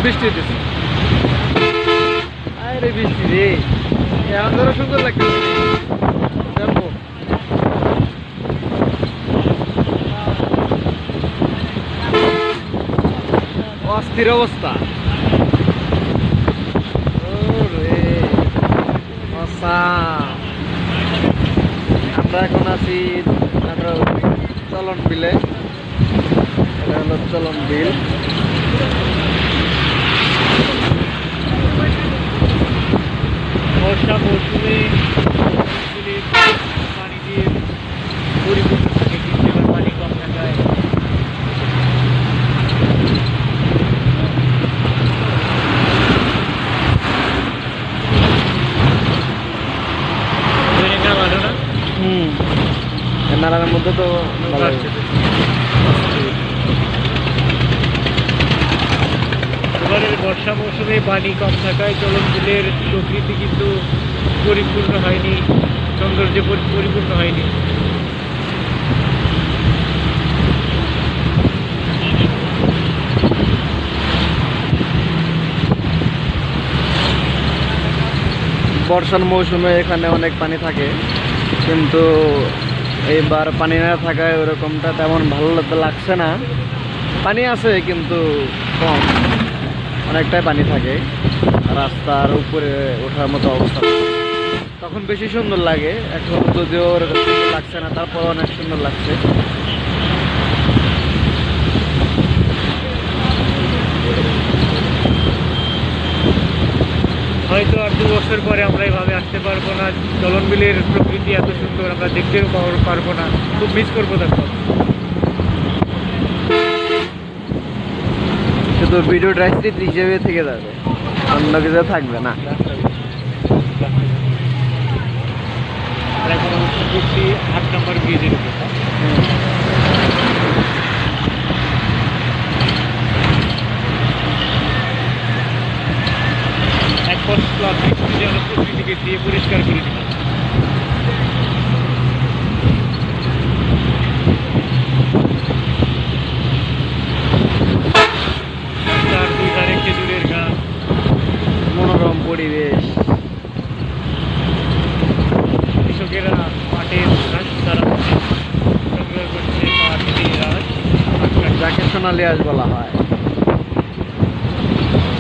বৃষ্টি হইতেছে। আরে বৃষ্টি রে, এখন ধরো সুন্দর লাগতেছে। জানবো অস্থির অবস্থা। আমরা এখন আছি চলন বিলে। এটা হলো চলন বিল। বর্ষা মৌসুমে পানি দিয়ে পরিপূর্ণ থাকে, কিন্তু এবার পানি কম থাকায় ভালো না। নালার মধ্যে তো এবারের বর্ষা মৌসুমে পানি কম থাকায় চলন বিলের প্রকৃতি কিন্তু পরিপূর্ণ হয়নি, সৌন্দর্যে পরিপূর্ণ হয়নি। বর্ষার মৌসুমে এখানে অনেক পানি থাকে, কিন্তু এইবার পানি না থাকায় ওরকমটা তেমন ভালো লাগছে না। পানি আছে কিন্তু কম, অনেকটাই পানি থাকে, রাস্তার উপরে ওঠার মতো অবস্থা। তখন বেশি সুন্দর লাগে, এখন যদিও ওরকম সুন্দর লাগছে না, তারপর অনেক সুন্দর লাগছে। হয়তো আর 2 বছর পরে আমরা এভাবে আসতে পারবো না, চলন বিলের প্রকৃতি এত সুন্দর আমরা দেখতেও পারবো না, খুব মিস করবো তখন। শুধু ভিডিওটা স্মৃতি হিসেবে থেকে যাবে, অন্য কিছু থাকবে না। এখন অবশ্য করছি 8 নম্বর ব্রিজের উপর। এক বছর প্লাস্টিক যেন প্রকৃতিকে দিয়ে পরিষ্কার করে দিলাম। তার দুই ধারে খেজুরের গাছ, মনোরম পরিবেশ। কৃষকেরা মাঠের ঘাস তারা সংগ্রহ করছে, মাঠের ঘাস যাকে সোনালি আঁশ বলা হয়।